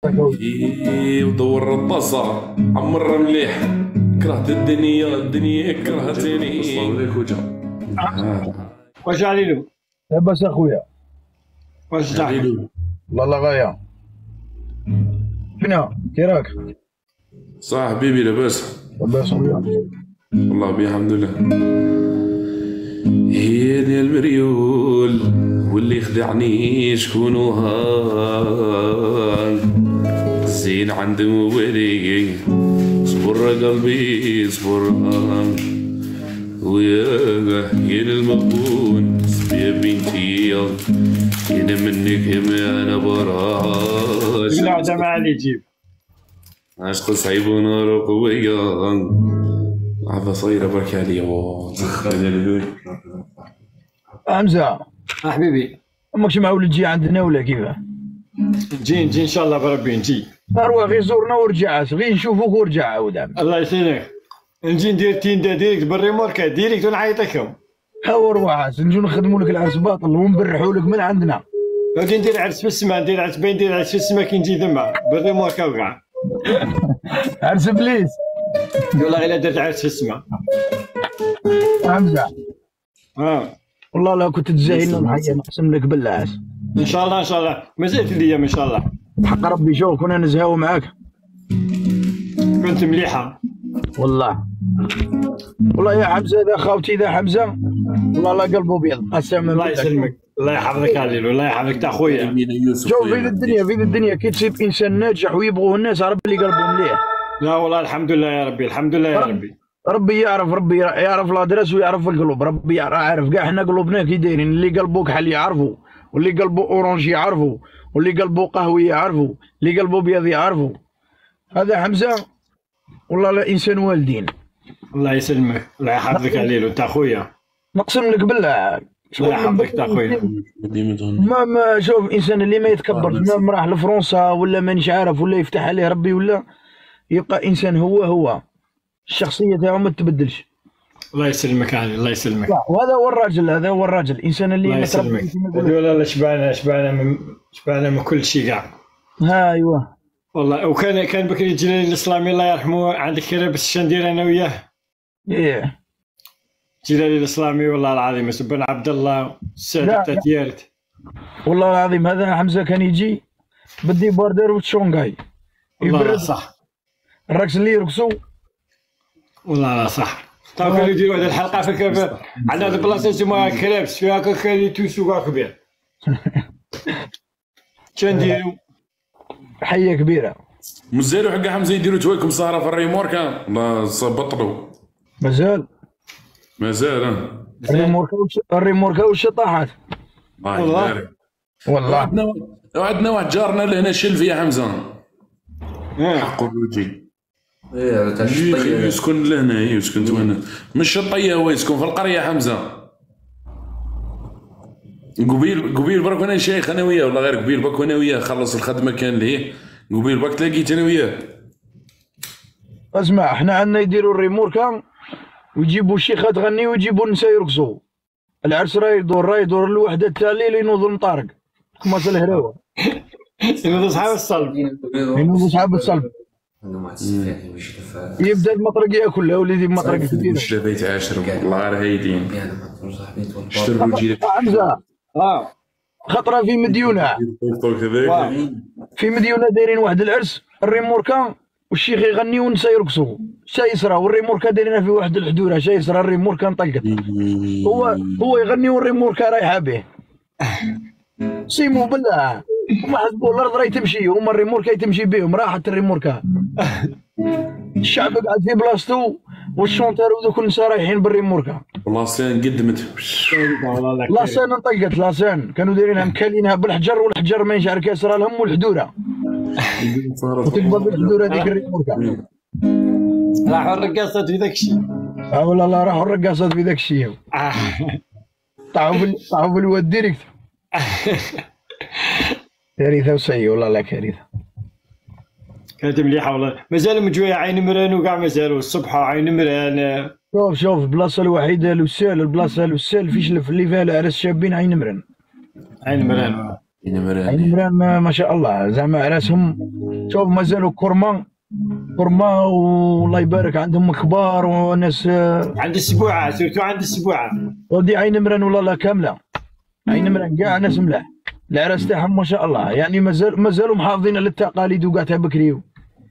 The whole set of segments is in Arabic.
ودور الطاسة عمرها مليح. كرهت الدنيا كرهتني. واش عليلو؟ لاباس اخويا؟ واش صاحبي؟ والله غاية. فينا كي راك؟ صح حبيبي لاباس؟ لاباس خويا. والله بيه الحمد لله. هي ديال المريول واللي خدعني شكونو هان زين عند موالي صبر قلبي صبر ويا المغبون يا بنتي انا منك ما انا براش. لا ده ما علي جيب عشق صعيب ونار قوية عفا صغيرة برك عليا. حمزة حبيبي، امكش معول تجي عندنا ولا كيفاه؟ نجي ان شاء الله بربي نجي. اروح غير زورنا ورجع غير نشوفوك ورجع عاود. الله يسلمك. نجي ندير تيندا ديريكت بالريموركا ديريكت ونعيط لكم. هاو روح نجو نخدموا لك العرس باطل ونبرحوا لك من عندنا. غادي ندير عرس في السماء، ندير عرس باين ندير عرس في السماء كي نجي ثما بالريموركا وكاع. عرس ابليس. والله الا درت عرس في السماء. حمزة والله لا كنت تزاهينا الحياة نقسم لك بالله. ان شاء الله ان شاء الله مازالت الايام ان شاء الله. حق ربي شوف كنا نزهاو معاك كنت مليحه والله. والله يا حمزة ذا خاوتي ذا حمزة والله لا قلبه ابيض قسما بالله. الله يسلمك، الله يحفظك علي، الله يحفظك تا خويا. شوف في الدنيا كي تصيب انسان ناجح ويبغوه الناس ربي اللي قلبه مليح. لا والله الحمد لله يا ربي، الحمد لله يا ربي. ربي يعرف الادرس ويعرف القلوب. ربي عارف كاع حنا قلوبنا كي دايرين. اللي قلبه كحل يعرفوا، واللي قلبه اورانج يعرفوا، واللي قلبه قهوي يعرفوا، اللي قلبه ابيض يعرفوا. هذا حمزة والله لا انسان والدين. الله يسلمك، الله يحفظك عليه انت خويا. نقسم لك بالله. الله يحفظك تا خويا. ما شوف انسان اللي ما يتكبرش ما راح لفرنسا ولا مانيش عارف ولا يفتح عليه ربي ولا يبقى انسان هو الشخصيه تاعو ما تتبدلش. الله يسلمك علي، الله يسلمك. وهذا هو الراجل، هذا هو الراجل الانسان اللي الله يسلمك. والله شبعنا من كل شيء كاع. ايوه والله. وكان بكري جلالي الاسلامي الله يرحمه عندك كذا بس ندير انا وياه. ايه جلالي الاسلامي والله العظيم بن عبد الله السعد تاتيرت. والله العظيم هذا حمزه كان يجي بدي باردر وتشونغاي. والله صح. الرقص اللي يرقصوا والله صح. تو كانوا يديروا هذه الحلقه في على هذه البلاصه يسموها كريبس فيها كان يتوسوا كبير. نديروا حيه كبيره. مازالوا حق حمزه يديروا تواكم سهره في الريموركا والله بطلوا. مازال الريموركا والشطاحات. والله عندنا واحد جارنا لهنا شلفي يا حمزه. حق الروجي. يسكن لهنا يسكن هنا مش الشطيه، هو يسكن في القريه حمزه. قبيل برك انا شيخ انا وياه والله غير قبيل برك انا وياه خلص الخدمه كان ليه قبيل برك تلاقيت انا وياه. اسمع احنا عندنا يديروا الريموركا ويجيبوا الشيخه تغني ويجيبوا النساء يرقصوا. العرس راه يدور الوحده تاع الليل ينوض المطارق كما الهراوه. ينوض صحاب الصلب. يبدا المطرق ياكل يا وليدي. المطرق كبير مش بيت عاشر والله راه هايدين اشتروا جيلك حمزه. خطره في مديونه دايرين واحد العرس الريموركا والشيخ يغني والنساء يرقصوا. شايسرا والريموركا دايرينها في واحد الحدوره. شايسرا الريموركا انطلقت هو يغني والريموركا رايحه به. سيمو بالله هما حسبوا الارض راهي تمشي هما الريموركا تمشي بهم. راحت الريموركا الشعب قاعد في بلاصتو والشونتير وذوك النساء رايحين بالريموركا. لاسان قدمت لاسان انطلقت. لاسان كانوا دايرينها مكالينها بالحجر والحجر ما ينشعر كاسره لهم والحدوره وتقبض الحدوره هذيك الريموركا. راحوا الرقاصات في ذاك الشيء. والله راحوا الرقاصات في ذاك الشيء. طاحوا في الواد ديريكت. كارثه وسيء والله لا كارثه. كانت مليحه والله. مازال مجويه عين مران وكاع مازالوا الصبح عين مران. شوف البلاصه الوحيده البلاصه فيش اللي فيها العرس شابين عين مران. عين مران ما شاء الله زعما عراسهم شوف مازالوا كرمه والله يبارك عندهم كبار وناس عند السبوعه سيرتو عند السبوعه. ودي عين مران والله لا كامله عين مران كاع ناس ملاح العراس تاعهم ما شاء الله يعني مازالوا محافظين على التقاليد وكاع تاع بكري.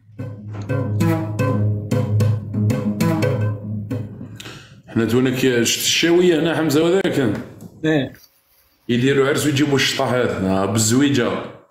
حنا تونك شفت الشاويه هنا حمزه وذاك ايه يديروا عرس ويجيبوا الشطاحات بالزويجه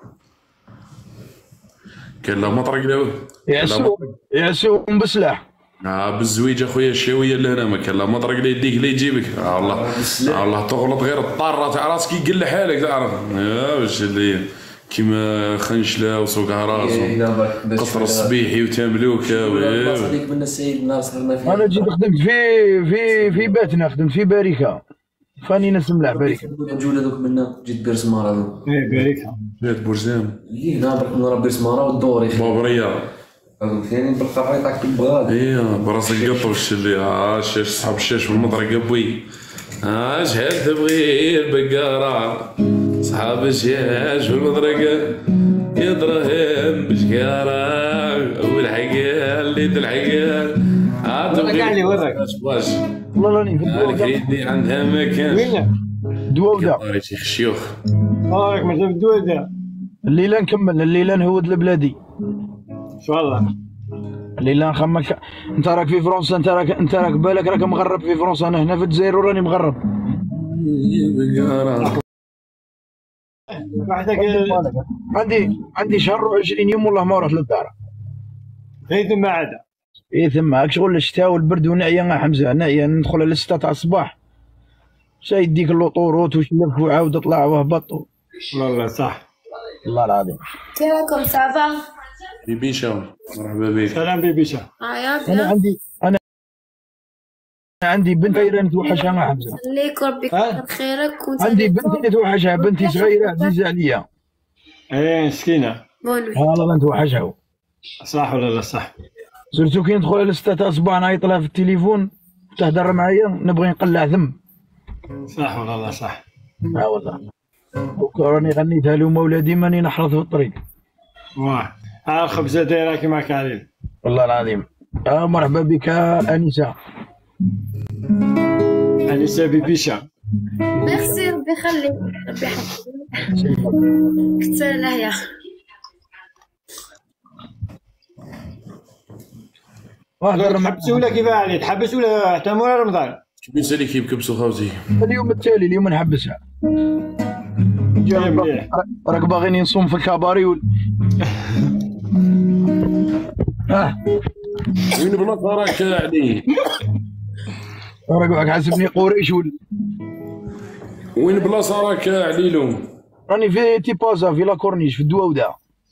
كان لا مطرق لا يعسوهم بسلاح بالزويجه خويا الشاويه لهنا ما كان لا مطرق لا يديك لا يجيبك والله والله تغلط غير الطاره تاع راسك يقل حالك تعرف واش اللي كيما خنشله وسوق راس قصر الصبيحي وتملوكه صديق من السيد الناس انا جيت خدمت في باتنا خدمت في باريكه فاني ناس ملاح باريكه الجوله دوك منا جيت بيرسماره دوك ايه باريكه جات بورزام هنا برك من راه بيرسماره والدوري بابريه ثاني بالقطع يعطيك البغاد ايه براسك قطوش اللي شاش صحاب الشاش والمطرقه بوي شحال تبغي البقاره صحاب الشاش والمطرقه يا دراهم بشكاره والحقال اللي تلحقال كاع اللي وراك واش والله راني في الكريدي عندها مكان وين دواوده ريتي خشيوخ راك مازال الدواده. الليله نكمل الليله نهود البلادي ان شاء الله. الليله نخمك انت راك في فرنسا انت راك بالك راك مغرب في فرنسا انا هنا في الجزائر وراني مغرب. وحدك عندي شهر و20 يوم والله ما رحت للدار. غير ثم عاد ايه ثم هاك شغل الشتاء والبرد ونعيا حمزه نعيا ندخل على 6 تاع الصباح شا يديك اللوطوروت وشلف وعاود اطلع وهبط. والله صح والله العظيم. كيفكم سافا؟ بيبيشا مرحبا بك. سلام بيبيشا. يا انا عندي بنت صغيره نتوحشها مع حمزه. خليك ربي يكثر خيرك. عندي بنت نتوحشها بنتي صغيره عزيزه عليا. ايه مسكينه والله نتوحشها. صح ولا لا صح؟ سيرتو كي ندخل على 6 تاع الصباح نعيط لها في التليفون تهدر معايا نبغي نقلع ذم. صح ولا لا صح؟ والله راني غنيتها لهم ولادي ماني نحرث في الطريق. واه الخبزه دايره كيما كاين. والله العظيم. مرحبا بك انسه. انسه بيبيشا. ميرسي ربي يخليك ربي يحفظك. كنت لهيا تحبس ولا كيف علي تحبس ولا حتى مورا رمضان؟ شبين سالي كيف كبسوا خوتي اليوم التالي اليوم نحبسها. راك باغيني نصوم في الكباري وين بلاصه راك علي؟ راك حاسبني قريش وين بلاصه راك عليلو؟ راني في تيبازا في لاكورنيش في الدواوده.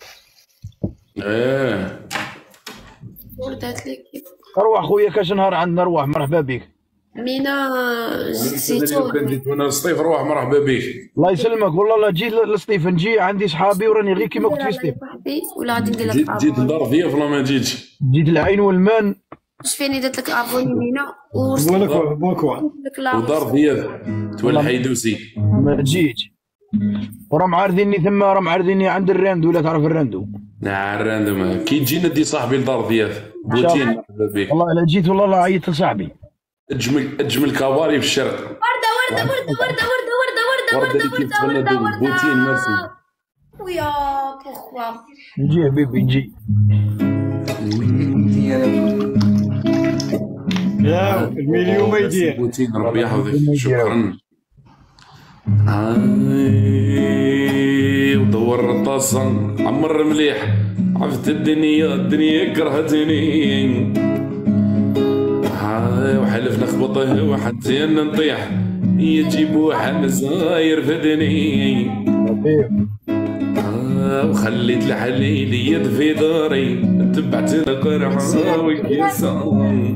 ولدات لي كيف اروح خويا كاش نهار عندنا روح مرحبا بك. مينا زيتون كان جيت وانا لسطيف روح مرحبا بك. الله يسلمك والله لا جيت لسطيف نجي عندي صحابي وراني غير كيما كنت في سطيف. ولا غادي ندير لك جيت لدار ضياف ولا ما جيتش؟ جيت العين والمان. شفيني درت لك ابوني مينا بونكوا ودار ضياف تولى حيدوسي ما جيتش. ورا معارضيني ثم راه معارضيني عند الراندو ولا تعرف الراندو؟ نعم الراندو كي تجي ندي صاحبي لدار ضياف بوتين مرحبا بك. والله الا جيت والله لا عيطت لصاحبي. اجمل كباري في الشرق. ورده بوتين ميرسي. ويا بوخوا نجي حبيبي نجي. يا المليون ما يدير. بوتين ربي يحفظك شكرا. ودور الطاسة عمر مليح عرفت الدنيا كرهتني وحلف نخبطه وحتى نطيح يجيبوا حمزة يرفدني وخليت الحليل يد في داري تبعت القرعة والكيسة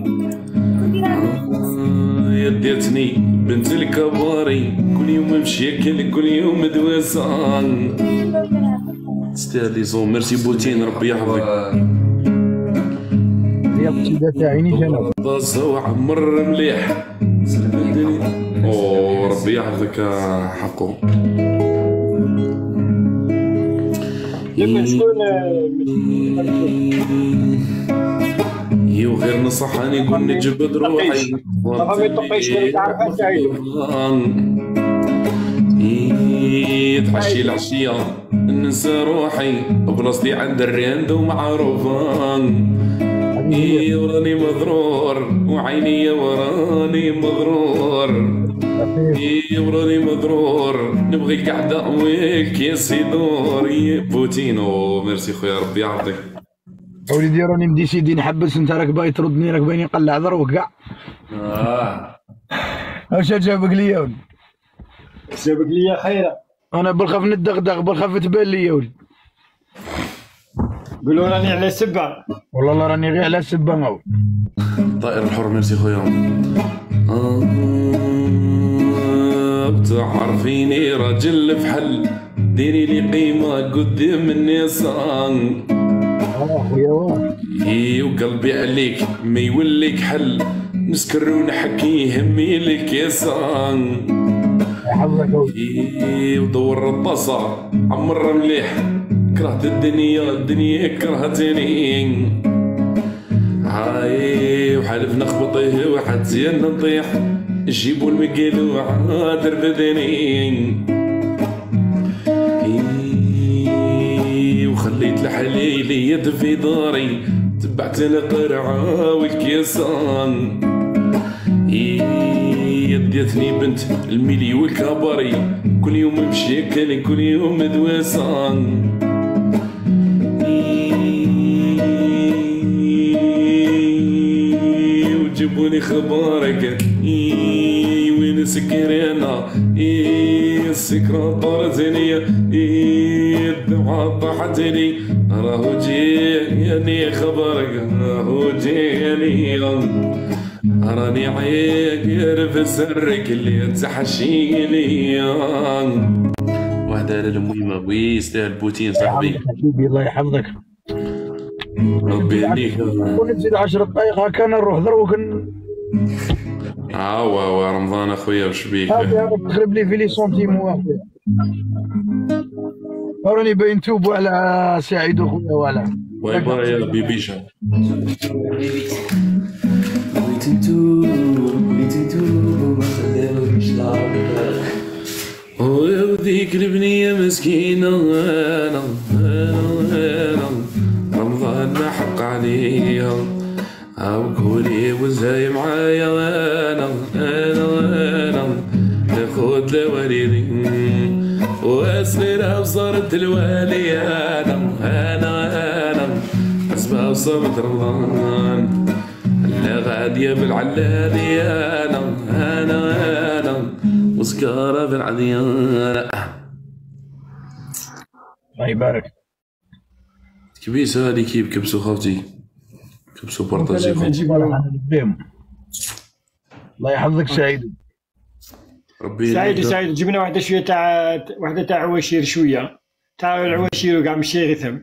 يديتني بنت الكباري كل يوم مشيكل كل يوم دواسة تستاهلي زون. ميرسي بوتين ربي يحفظك. يا قصيدة تاعيني جنب طاسة وعمر مليح ربي يحفظك حقو. لكن شكون يو غير نصحاني يقول نجبد روحي ما يطقيش تعرف سعيد تحشي العشية ننسى روحي بلاصتي عند الرياند ومعروفان وراني مضرور وعيني وراني مضرور وراني مضرور نبغيك قاعدة ويك يا سيدور يا بوتينو. ميرسي خويا ربي يعطيك. وليدي راني مديسيدي نحبس، انت راك باغي تردني، راك بايني نقلع ضروك كاع. واش جابك ليا يا ولد؟ جابك ليا خيره. انا بالخف ندغدغ، بالخف تبان لي يا ولد. قولوا راني على سبه. والله راني غير على سبه ناول. طائر الحر. ميرسي خويا. بتعرفيني راجل بحل، ديري لي قيمه قدام الناس. خويا واه وقلبي عليك ما يوليك حل، نسكر ونحكي يهمي لك يا سان. يحفظك اولي. ودور الطاسة عمر مليح، كرهت الدنيا كرهتني. هاي وحالف نخبطيه واحد زين نطيح، نجيبو المقيل وعادر بدني. وخليت الحليل يد في داري، تبعت القرعة والكيسان. يديتني بنت الميلي والكبري، كل يوم بشكل كل يوم دواسان. وجيبولي خبارك وين سكرانة، السكرة طارتني، الدمعة طاحتني. راهو جاني خبرك، راهو جاني، راني عاير سرك اللي تحشيني. وهذا المهمة وي يستاهل بوتين صاحبي. حبيبي الله يحفظك. ربي يهنيك. ونزيد 10 دقائق هكا نروح دروك. وا رمضان اخويا واش بيك؟ تخرب لي في لي سونتيمو اخويا. راني باين توب على سعيد اخويا وعلى باي باي يا بيبيشا. بغيت نتوب ما خليوش العرب. وذيك البنية مسكينة أنا رمضان ما حق عليها، وقولي وزاي معايا أنا ناخد لوالدي وأسرها وصارت الوالي. أنا أسمع وصمت رمضان لا غادية بالعلالي. أنا وسكارة بالعديانة. الله يبارك. كبيسة هادي كيف كبسو خاوتي، كبسو بارطاجي خوتي. الله يحفظك سعيد. ربي سعيد جبنا واحدة شوية تاع عواشير، شوية تاع العواشير وكاع ماشي غثم.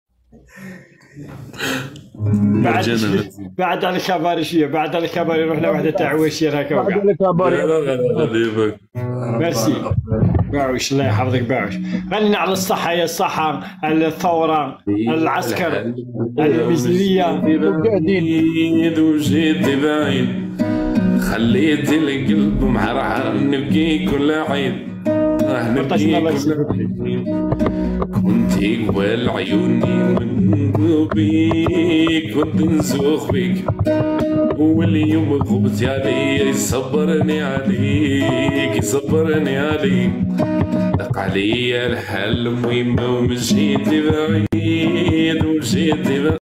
بعد على الكباري شوية، بعد على الكباري رحنا واحدة تاع عواشير هكا وكاع. لا ميرسي باعوش الله يحفظك باعوش. غنينا على الصحة، يا الصحة، الثورة، العسكر، الميزانية. وجيت بعيد خليت القلب محرحر نبكي كل عيد. نبكي كل عيد كنتي قبل عيوني من بيك، كنت نسوخ بيك واليوم غبت علي. صبرني عليك صبرني عليك، دق علي الحل مهمة ومشيت بعيد ومشيت بعيد.